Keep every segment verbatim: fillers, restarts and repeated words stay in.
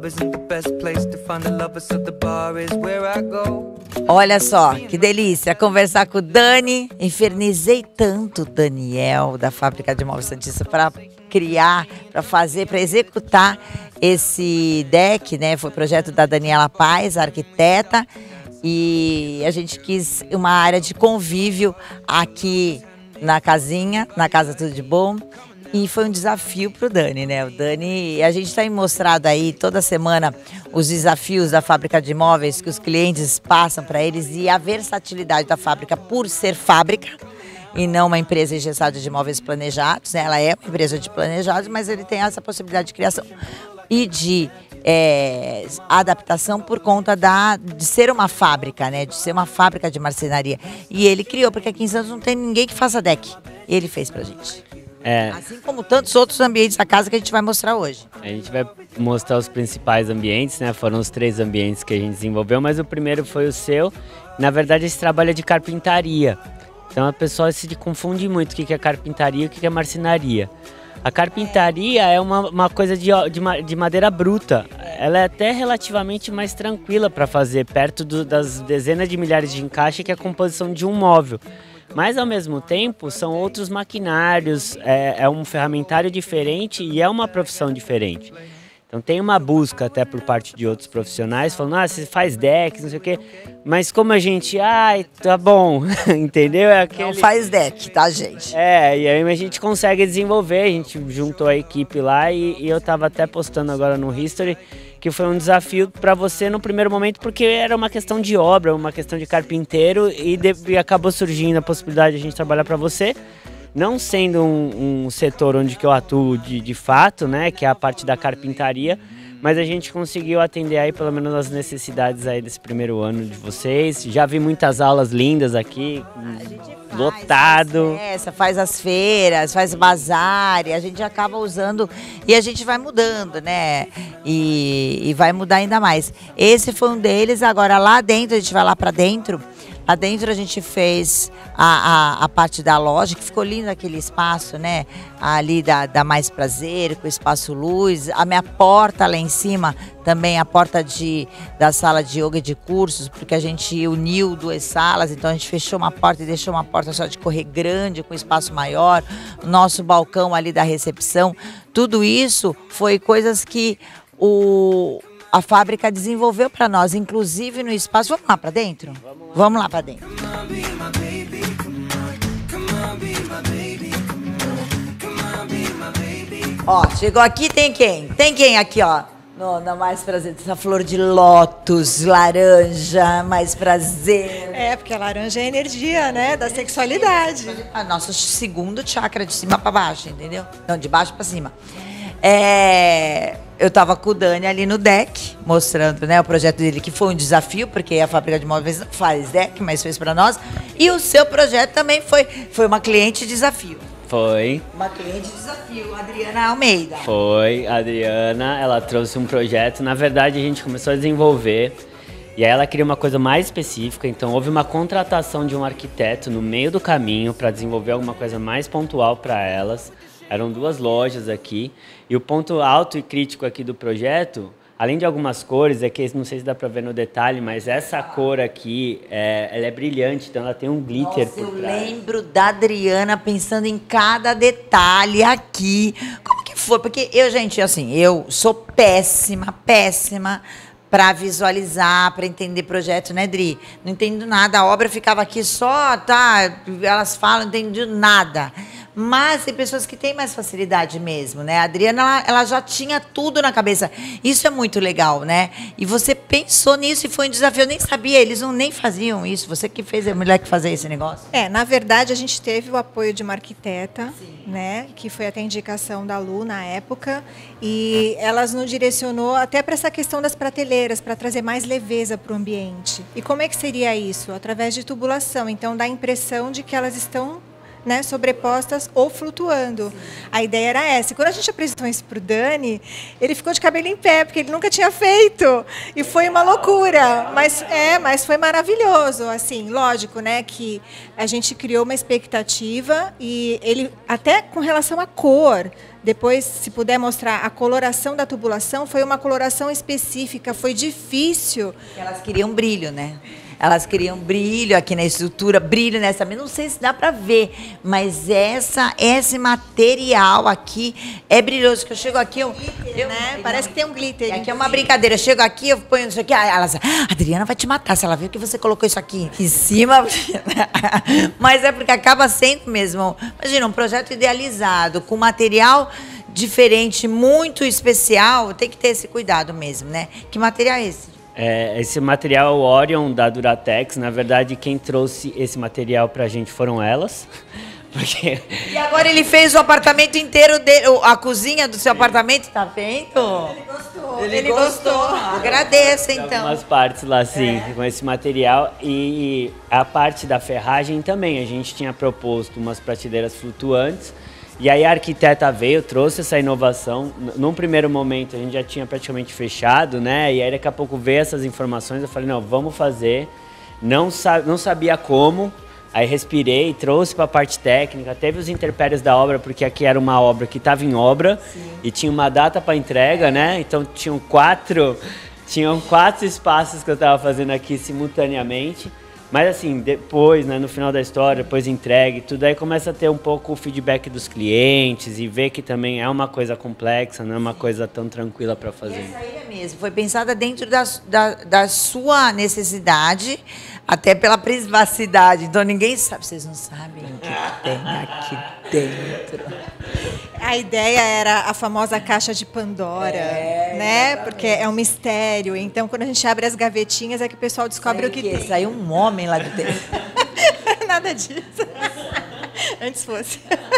Olha só, que delícia conversar com o Dani. Infernizei tanto o Daniel da Fábrica de Móveis Santista para criar, para fazer, para executar esse deck, né? Foi projeto da Daniela Paz, arquiteta, e a gente quis uma área de convívio aqui na casinha, na Casa Tudo de Bom. E foi um desafio para o Dani, né? O Dani, a gente tem mostrado aí toda semana os desafios da Fábrica de Móveis que os clientes passam para eles e a versatilidade da fábrica por ser fábrica e não uma empresa engessada de móveis planejados, né? Ela é uma empresa de planejados, mas ele tem essa possibilidade de criação e de é, adaptação por conta da, de ser uma fábrica, né? De ser uma fábrica de marcenaria. E ele criou, porque aqui em Santos não tem ninguém que faça deck. Ele fez pra gente. É. Assim como tantos outros ambientes da casa que a gente vai mostrar hoje. A gente vai mostrar os principais ambientes, né? Foram os três ambientes que a gente desenvolveu, mas o primeiro foi o seu. Na verdade, esse trabalho é de carpintaria. Então a pessoa se confunde muito o que é carpintaria e o que é marcenaria. A carpintaria é uma, uma coisa de, de, de madeira bruta. Ela é até relativamente mais tranquila para fazer, perto do, das dezenas de milhares de encaixes que é a composição de um móvel. Mas, ao mesmo tempo, são outros maquinários, é, é um ferramentário diferente e é uma profissão diferente. Então, tem uma busca até por parte de outros profissionais, falando, ah, você faz decks, não sei o quê. Mas como a gente, ai, tá bom, entendeu? É aquele... Não faz deck, tá, gente? É, e aí a gente consegue desenvolver, a gente juntou a equipe lá e, e eu tava até postando agora no History, que foi um desafio para você no primeiro momento, porque era uma questão de obra, uma questão de carpinteiro, e, de, e acabou surgindo a possibilidade de a gente trabalhar para você, não sendo um, um setor onde que eu atuo de, de fato, né, que é a parte da carpintaria, mas a gente conseguiu atender aí pelo menos as necessidades aí desse primeiro ano de vocês. Já vi muitas aulas lindas aqui, faz, lotado. Faz essa, faz as feiras, faz bazar, e a gente acaba usando e a gente vai mudando, né? E, e vai mudar ainda mais. Esse foi um deles, agora lá dentro, a gente vai lá pra dentro. Lá dentro a gente fez a, a, a parte da loja, que ficou lindo aquele espaço, né? Ali da, da Mais Prazer, com o espaço luz. A minha porta lá em cima, também a porta de, da sala de yoga e de cursos, porque a gente uniu duas salas, então a gente fechou uma porta e deixou uma porta só de correr grande, com espaço maior. O nosso balcão ali da recepção. Tudo isso foi coisas que o... a fábrica desenvolveu para nós, inclusive no espaço. Vamos lá para dentro? Vamos lá para dentro. Ó, chegou aqui, tem quem? Tem quem aqui, ó? No, no Mais Prazer, essa flor de lótus, laranja, Mais Prazer. É, porque a laranja é energia, né? Da sexualidade. A nosso segundo chakra, de cima para baixo, entendeu? Não, de baixo para cima. É... Eu estava com o Dani ali no deck, mostrando, né, o projeto dele, que foi um desafio, porque a Fábrica de Móveis não faz deck, mas fez para nós. E o seu projeto também foi, foi uma cliente desafio. Foi. Uma cliente desafio, Adriana Almeida. Foi, a Adriana, ela trouxe um projeto. Na verdade, a gente começou a desenvolver. E aí ela queria uma coisa mais específica, então houve uma contratação de um arquiteto no meio do caminho para desenvolver alguma coisa mais pontual para elas. Eram duas lojas aqui, e o ponto alto e crítico aqui do projeto, além de algumas cores, é que não sei se dá para ver no detalhe, mas essa cor aqui, é, ela é brilhante, então ela tem um glitter. Nossa, por eu trás. lembro da Adriana pensando em cada detalhe aqui. Como que foi? Porque eu, gente, assim, eu sou péssima, péssima para visualizar, para entender projeto, né, Dri? Não entendo nada, a obra ficava aqui só, tá? Elas falam, não entendo nada. Mas tem pessoas que têm mais facilidade mesmo, né? A Adriana, ela, ela já tinha tudo na cabeça. Isso é muito legal, né? E você pensou nisso e foi um desafio. Eu nem sabia, eles não nem faziam isso. Você que fez a mulher que fazia esse negócio? É, na verdade, a gente teve o apoio de uma arquiteta, Sim. né? Que foi até indicação da Lu na época. E elas nos direcionou até para essa questão das prateleiras, para trazer mais leveza para o ambiente. E como é que seria isso? Através de tubulação. Então, dá a impressão de que elas estão né, sobrepostas ou flutuando. A ideia era essa. E quando a gente apresentou isso para o Dani, ele ficou de cabelo em pé, porque ele nunca tinha feito. E foi uma loucura. Mas, é, mas foi maravilhoso. Assim, lógico, né, que a gente criou uma expectativa e ele, até com relação à cor, depois, se puder mostrar, a coloração da tubulação foi uma coloração específica, foi difícil. Elas queriam brilho, né? Elas queriam brilho aqui na estrutura, brilho nessa, não sei se dá para ver, mas essa, esse material aqui é brilhoso, que eu chego aqui, eu, eu né? Parece que tem um glitter. E aqui é uma brincadeira, eu chego aqui, eu ponho isso aqui, elas, ah, Adriana vai te matar se ela viu que você colocou isso aqui em cima, mas é porque acaba sendo mesmo, imagina, um projeto idealizado, com material diferente, muito especial, tem que ter esse cuidado mesmo, né? Que material é esse? É, esse material é o Orion da Duratex. Na verdade, quem trouxe esse material pra gente foram elas. Porque... E agora ele fez o apartamento inteiro dele, a cozinha do seu apartamento, tá vendo? Ele gostou. Ele, ele gostou. gostou. Agradeço, então. Algumas partes lá, sim, é. com esse material. E a parte da ferragem também. A gente tinha proposto umas prateleiras flutuantes. E aí a arquiteta veio, trouxe essa inovação. Num primeiro momento a gente já tinha praticamente fechado, né? E aí daqui a pouco veio essas informações, eu falei, não, vamos fazer. Não, sa não sabia como, aí respirei, trouxe para a parte técnica, teve os intempéries da obra, porque aqui era uma obra que estava em obra. Sim. E tinha uma data para entrega, né? Então tinham quatro, tinham quatro espaços que eu estava fazendo aqui simultaneamente. Mas assim, depois, né, no final da história, depois entregue, tudo aí começa a ter um pouco o feedback dos clientes e ver que também é uma coisa complexa, não é uma coisa tão tranquila para fazer. E essa ilha mesmo foi pensada dentro da, da, da sua necessidade, até pela privacidade. Então ninguém sabe, vocês não sabem o que tem aqui dentro. A ideia era a famosa caixa de Pandora, é, né? Exatamente. Porque é um mistério. Então, quando a gente abre as gavetinhas, é que o pessoal descobre Sai o que, que tem. Saiu um homem lá de dentro. Nada disso. Antes fosse.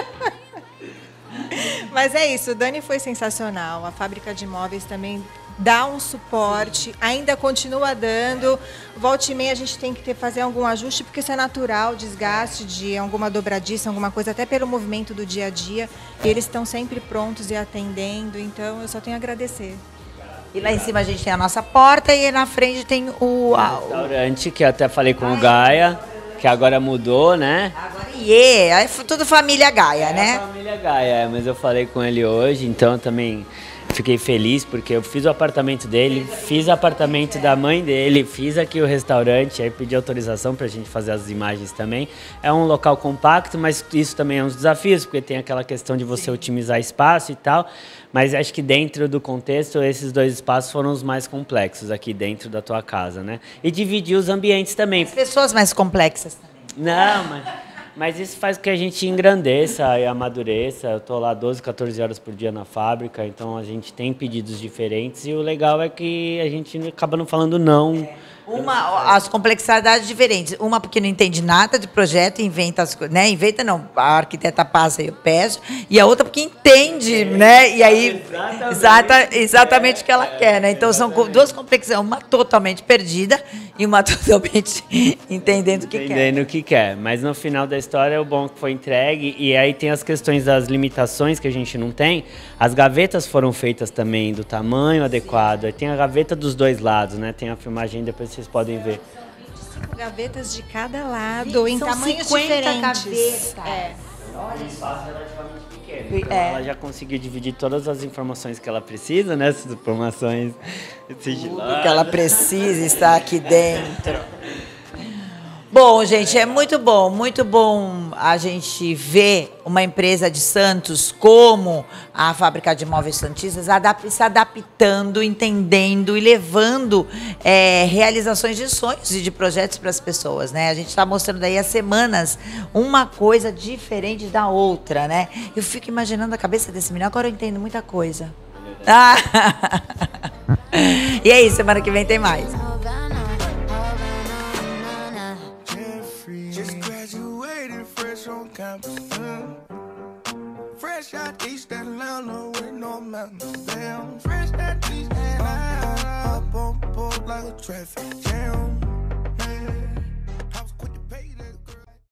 Mas é isso, o Dani foi sensacional. A fábrica de móveis também dá um suporte, ainda continua dando. Volta e meia a gente tem que ter, fazer algum ajuste, porque isso é natural, desgaste de alguma dobradiça, alguma coisa, até pelo movimento do dia a dia. E eles estão sempre prontos e atendendo, então eu só tenho a agradecer. E lá em cima a gente tem a nossa porta e na frente tem o... A, o restaurante, que eu até falei com o Gaia, que agora mudou, né? Agora yeah, é tudo família Gaia, é né? Família Gaia, mas eu falei com ele hoje, então também fiquei feliz, porque eu fiz o apartamento dele, fiz o apartamento da mãe dele, fiz aqui o restaurante, aí pedi autorização pra gente fazer as imagens também. É um local compacto, mas isso também é um desafio, porque tem aquela questão de você otimizar espaço e tal, mas acho que dentro do contexto, esses dois espaços foram os mais complexos aqui dentro da tua casa, né? E dividir os ambientes também. As pessoas mais complexas também. Não, mas... Mas isso faz com que a gente engrandeça e amadureça. Eu estou lá doze, quatorze horas por dia na fábrica, então a gente tem pedidos diferentes. E o legal é que a gente acaba não falando não. É. Uma, as complexidades diferentes. Uma porque não entende nada de projeto, inventa as coisas, né? Inventa não, a arquiteta passa e eu peço. E a outra porque entende, é. né? E aí, exatamente, exata, exatamente é. o que ela quer, né? Então são duas complexidades, uma totalmente perdida e uma totalmente entendendo o que entendendo quer. Entendendo o que quer. Mas no final da história, o bom que foi entregue. E aí tem as questões das limitações que a gente não tem. As gavetas foram feitas também do tamanho adequado. Aí tem a gaveta dos dois lados, né? Tem a filmagem depois vocês podem ver. Cinco gavetas de cada lado, em São tamanhos cinquenta diferentes. Gavetas. É. Um espaço relativamente pequeno. Então é. ela já conseguiu dividir todas as informações que ela precisa, né? Essas informações sigilosas. Tudo que ela precisa está aqui dentro. Bom, gente, é muito bom, muito bom a gente ver uma empresa de Santos como a Fábrica de Móveis Santistas adap- se adaptando, entendendo e levando é, realizações de sonhos e de projetos para as pessoas, né? A gente está mostrando aí há semanas uma coisa diferente da outra, né? Eu fico imaginando a cabeça desse menino, agora eu entendo muita coisa. Ah. E aí, semana que vem tem mais. Fresh out East Atlanta with no mountains down. Fresh out East Atlanta, up on board like a traffic jam.